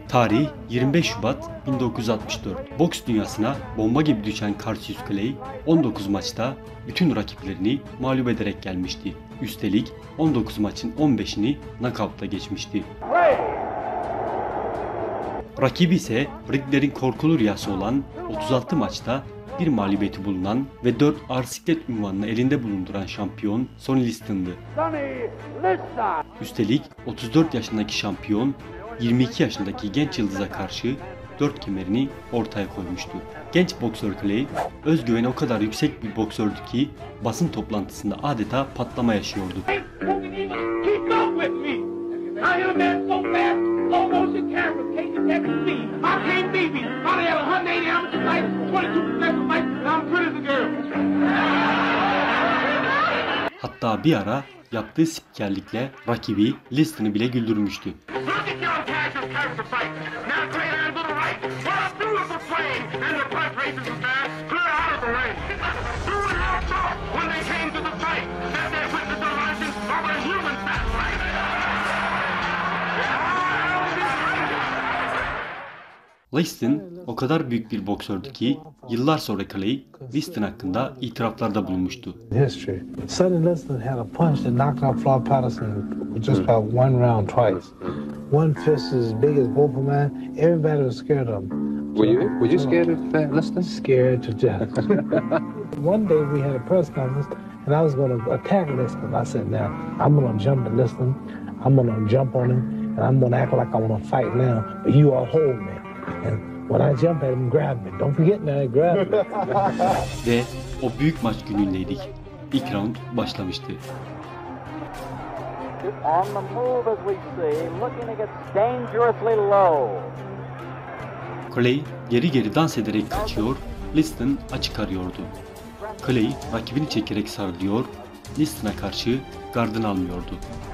Tarih 25 Şubat 1964. Boks dünyasına bomba gibi düşen Cassius Clay 19 maçta bütün rakiplerini mağlup ederek gelmişti. Üstelik 19 maçın 15'ini knockout'la geçmişti. Rakibi ise ringlerin korkulu rüyası olan 36 maçta bir mağlubiyeti bulunan ve 4 ağır siklet unvanını elinde bulunduran şampiyon Sonny Liston'dı. Üstelik 34 yaşındaki şampiyon 22 yaşındaki genç yıldıza karşı 4 kemerini ortaya koymuştu. Genç boksör Clay, özgüveni o kadar yüksek bir boksördü ki basın toplantısında adeta patlama yaşıyordu. Hatta bir ara yaptığı spikerlikle rakibi Liston'ı bile güldürmüştü. Liston o kadar büyük bir boksördü ki yıllar sonra Clay, Liston hakkında itiraflarda bulunmuştu. Sonny Liston had a punch that knocked out Floyd Patterson just about one round twice. One fist as big as both of mine. Everybody was scared of him. Were you scared of Liston? Scared to death. One day we had a press conference and I was going to attack Liston. I said, now I'm going to jump at Liston. I'm going to jump on him and I'm going to act like I want to fight now. But you all hold me. And when I jump at him, grab me. Don't forget now, grab me. Ve o büyük maç günündeydik. İlk round başlamıştı. On the move as we see, looking to get dangerously low. Clay geri geri dans ederek kaçıyor, Liston açık arıyordu. Clay rakibini çekerek sarılıyor, Liston'a karşı gardını almıyordu.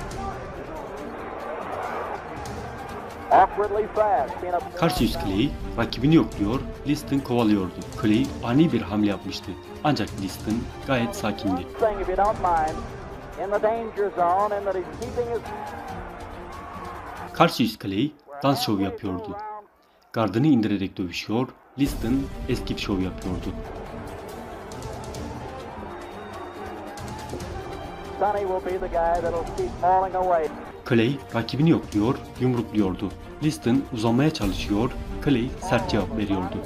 Cassius Clay rakibini yokluyor, Liston kovalıyordu. Clay ani bir hamle yapmıştı. Ancak Liston gayet sakindi. Cassius Clay dans şovu yapıyordu. Gardını indirerek dövüşüyor, Liston esquive şov yapıyordu. Clay rakibini yokluyor, yumrukluyordu. Liston uzanmaya çalışıyor, Clay sert cevap veriyordu.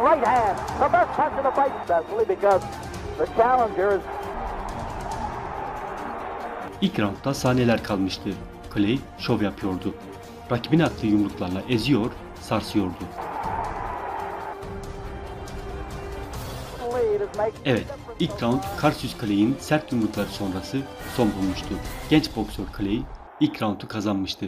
İlk roundda saniyeler kalmıştı. Clay şov yapıyordu. Rakibine attığı yumruklarla eziyor, sarsıyordu. Evet, ilk round Cassius Clay'in sert yumrukları sonrası son bulmuştu. Genç boksör Clay ilk roundu kazanmıştı.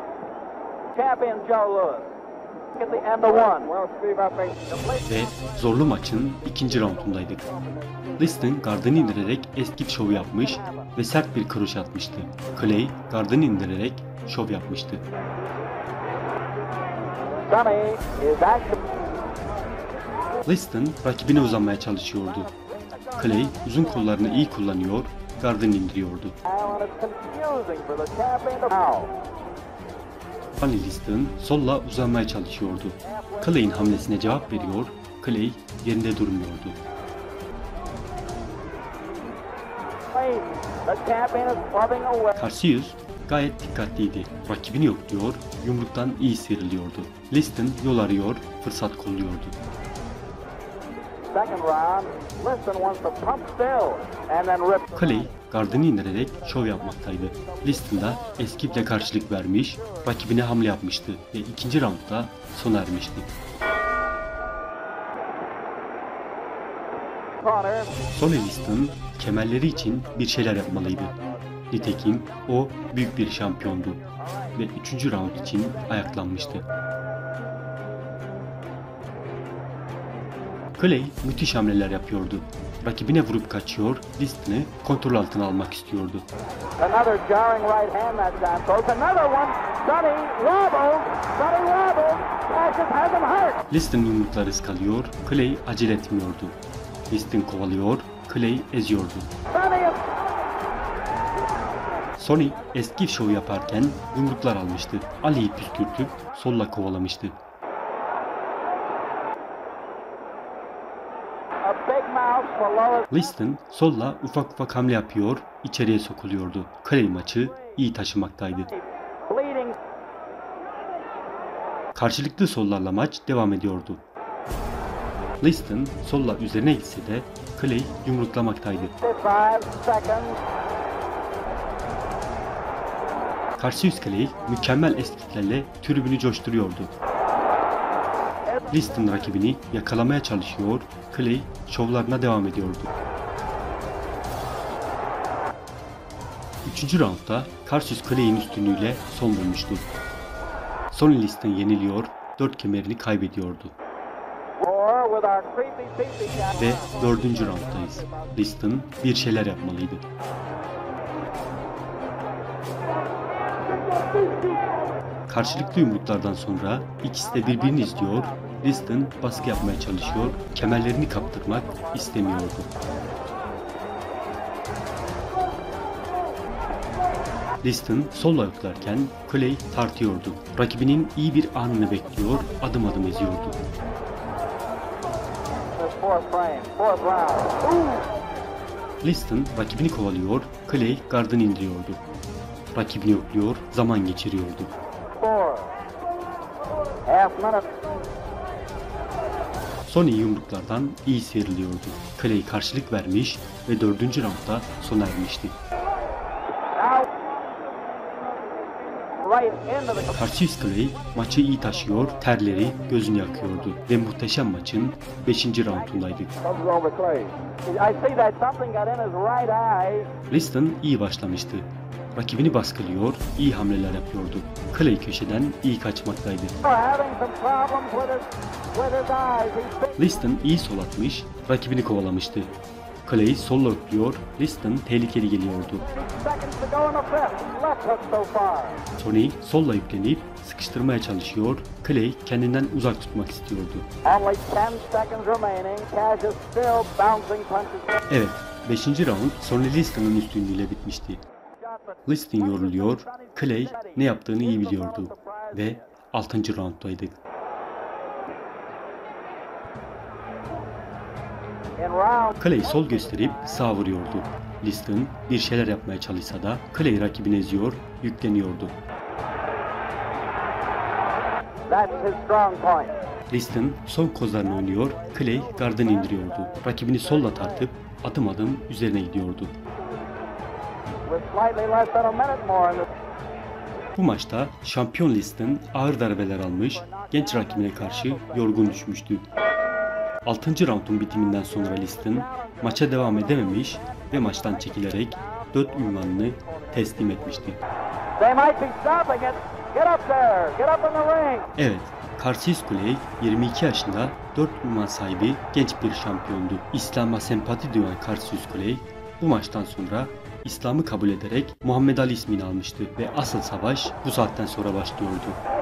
Ve zorlu maçın ikinci roundundaydık. Liston gardını indirerek esquive şovu yapmış ve sert bir kroş atmıştı. Clay gardını indirerek şov yapmıştı. Liston rakibine uzanmaya çalışıyordu. Clay uzun kollarını iyi kullanıyor, gardını indiriyordu. Sonny Liston solla uzanmaya çalışıyordu. Clay'in hamlesine cevap veriyor, Clay yerinde durmuyordu. Cassius gayet dikkatliydi. Rakibini yokluyor, yumruktan iyi sıyrılıyordu. Liston yol arıyor, fırsat kolluyordu. Clay gardını indirerek şov yapmaktaydı. Liston da esquive'le karşılık vermiş, rakibine hamle yapmıştı ve ikinci roundda sona ermişti. Sonny Liston kemerleri için bir şeyler yapmalıydı. Nitekim o büyük bir şampiyondu ve 3. round için ayaklanmıştı. Clay müthiş hamleler yapıyordu. Rakibine vurup kaçıyor, Liston'ı kontrol altına almak istiyordu. Liston yumrukları ıskalıyor, Clay acele etmiyordu. Liston kovalıyor, Clay eziyordu. Sonny eski şov yaparken yumruklar almıştı. Ali'yi püskürtüp solla kovalamıştı. A big mouth for Lois. Liston solla ufak hamle yapıyor, içeriye sokuluyordu. Clay maçı iyi taşımaktaydı. Bleeding. Karşılıklı sollarla maç devam ediyordu. Liston solla üzerine gitse de Clay yumruklamaktaydı. 5 seconds. Cassius Clay mükemmel eskiklerle tribünü coşturuyordu. Liston rakibini yakalamaya çalışıyor, Clay şovlarına devam ediyordu. 3. roundda Cassius Clay'in üstünlüğüyle son bulmuştu. Sonny Liston yeniliyor, 4 kemerini kaybediyordu. Or with our creepy peepee cat. Ve 4. rounddayız. Liston bir şeyler yapmalıydı. Karşılıklı yumruklardan sonra ikisi de birbirini izliyor, Liston baskı yapmaya çalışıyor, kemerlerini kaptırmak istemiyordu. Liston solla yüklerken Clay tartıyordu. Rakibinin iyi bir anını bekliyor, adım eziyordu. The fourth frame, fourth round. Ooh. Liston rakibini kovalıyor, Clay gardını indiriyordu. Rakibini yokluyor, zaman geçiriyordu. 4. Half minute. Sonny yumruklardan iyi sıyrılıyordu. Clay karşılık vermiş ve 4. roundda sona ermişti. Out. Right into the. Cassius Clay maçı iyi taşıyor, terleri gözünü yakıyordu ve muhteşem maçın 5. roundundaydık. Comes over Clay. I see that something got in his right eye. Liston iyi başlamıştı. Rakibini baskılıyor, iyi hamleler yapıyordu. Clay köşeden iyi kaçmaktaydı. Having some problems with his eyes. He's Liston iyi sol atmış, rakibini kovalamıştı. Clay solla öpüyor, Liston tehlikeli geliyordu. 50 seconds to go in the fifth. Left hook so far. Sonny solla yüklenip sıkıştırmaya çalışıyor, Clay kendinden uzak tutmak istiyordu. Only 10 seconds remaining. Cash is still bouncing punches. Evet, 5. round Sonny Liston'ın üstünlüğüyle bitmişti. Liston yoruluyor, Clay ne yaptığını iyi biliyordu ve 6. rounddaydık. In round. Clay sol gösterip sağ vuruyordu. Liston bir şeyler yapmaya çalışsa da Clay rakibini eziyor, yükleniyordu. That's his strong point. Liston son kozlarını oynuyor, Clay gardını indiriyordu. Rakibini solla tartıp adım üzerine gidiyordu. With slightly less than a minute more in the. Bu maçta şampiyon Liston ağır darbeler almış, genç rakibine karşı yorgun düşmüştü. 6. roundun bitiminden sonra Liston maça devam edememiş ve maçtan çekilerek 4 ünvanını teslim etmişti. They might be stopping it. Get up there. Get up in the ring. Evet, Cassius Clay 22 yaşında 4 ünvan sahibi genç bir şampiyondu. İslam'a sempati duyan Cassius Clay bu maçtan sonra İslam'ı kabul ederek Muhammed Ali ismini almıştı ve asıl savaş bu saatten sonra başlıyordu.